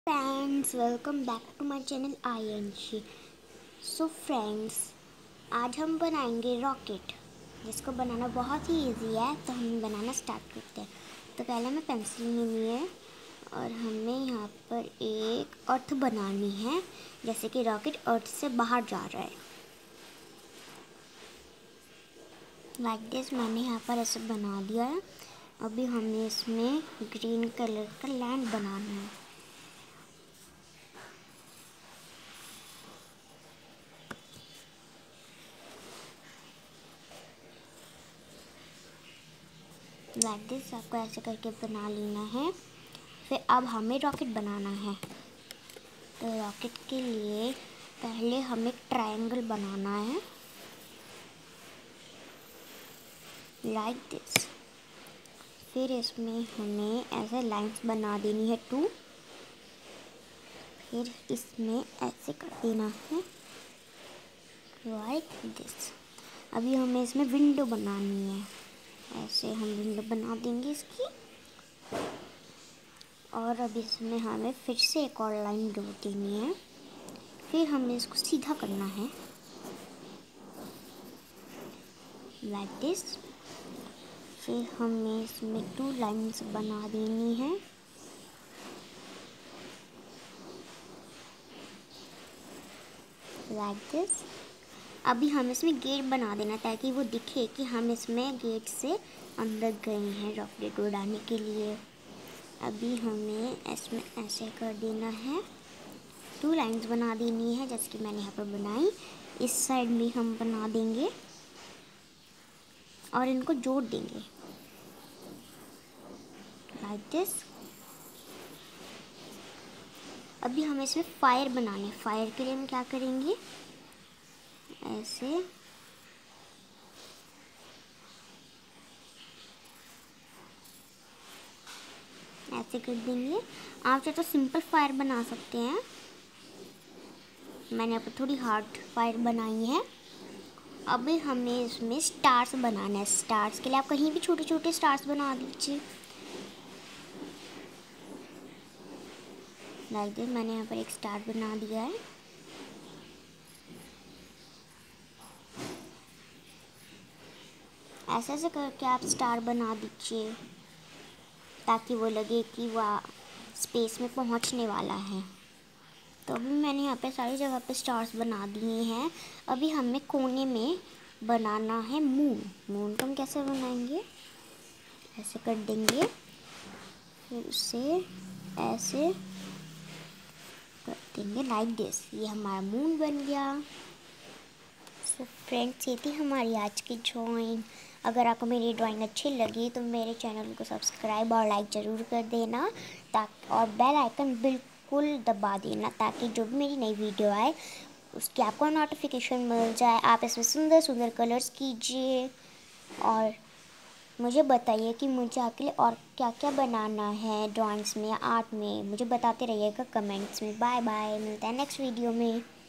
Friends, welcome back to my channel ING। So friends, आज हम बनाएंगे रॉकेट, जिसको बनाना बहुत ही इजी है। तो हम बनाना स्टार्ट करते हैं। तो पहले हमें पेंसिल लेनी है और हमें यहाँ पर एक अर्थ बनानी है, जैसे कि रॉकेट अर्थ से बाहर जा रहा है। लाइक दिस मैंने यहाँ पर ऐसे बना दिया है। अभी हमें इसमें ग्रीन कलर का लैंड बनाना है। लाइक दिस आपको ऐसे करके बना लेना है। फिर अब हमें रॉकेट बनाना है। तो रॉकेट के लिए पहले हमें एक ट्रायंगल बनाना है, लाइक दिस। फिर इसमें हमें ऐसे लाइंस बना देनी है 2। फिर इसमें ऐसे कर देना है, लाइक दिस। अभी हमें इसमें विंडो बनानी है। ऐसे हम विंडो बना देंगे इसकी। और अब इसमें हमें फिर से एक और लाइन जोड़ देनी है। फिर हमें इसको सीधा करना है, लाइक दिस। फिर हमें इसमें 2 लाइन्स बना देनी है, लाइक दिस। अभी हम इसमें गेट बना देना ताकि वो दिखे कि हम इसमें गेट से अंदर गए हैं रॉकेट उड़ाने के लिए। अभी हमें इसमें ऐसे कर देना है, 2 लाइन्स बना देनी है जैसे कि मैंने यहाँ पर बनाई। इस साइड भी हम बना देंगे और इनको जोड़ देंगे, लाइक दिस। अभी हमें इसमें फायर बनानी है। फायर के लिए हम क्या करेंगे, ऐसे ऐसे कर देंगे। आप चाहे तो सिंपल फायर बना सकते हैं। मैंने यहाँ पर थोड़ी हार्ड फायर बनाई है। अभी हमें इसमें स्टार्स बनाना है। स्टार्स के लिए आप कहीं भी छोटे छोटे स्टार्स बना दीजिए, लाइक दिस। मैंने यहाँ पर एक स्टार बना दिया है। ऐसे ऐसे करके आप स्टार बना दीजिए ताकि वो लगे कि वह स्पेस में पहुँचने वाला है। तो अभी मैंने यहाँ पे सारी जगह पे स्टार्स बना दिए हैं। अभी हमें कोने में बनाना है मून। मून को हम कैसे बनाएंगे, ऐसे कर देंगे, फिर उसे ऐसे कर देंगे, लाइक दिस। ये हमारा मून बन गया। सो फ्रेंड्स, ये थी हमारी आज की ड्राइंग। अगर आपको मेरी ड्राइंग अच्छी लगी तो मेरे चैनल को सब्सक्राइब और लाइक ज़रूर कर देना, ताकि और बेल आइकन बिल्कुल दबा देना ताकि जो भी मेरी नई वीडियो आए उसकी आपको नोटिफिकेशन मिल जाए। आप इसमें सुंदर सुंदर कलर्स कीजिए और मुझे बताइए कि मुझे आपके लिए और क्या क्या बनाना है ड्राइंग्स में या आर्ट में। मुझे बताते रहिएगा कमेंट्स में। बाय बाय, मिलता है नेक्स्ट वीडियो में।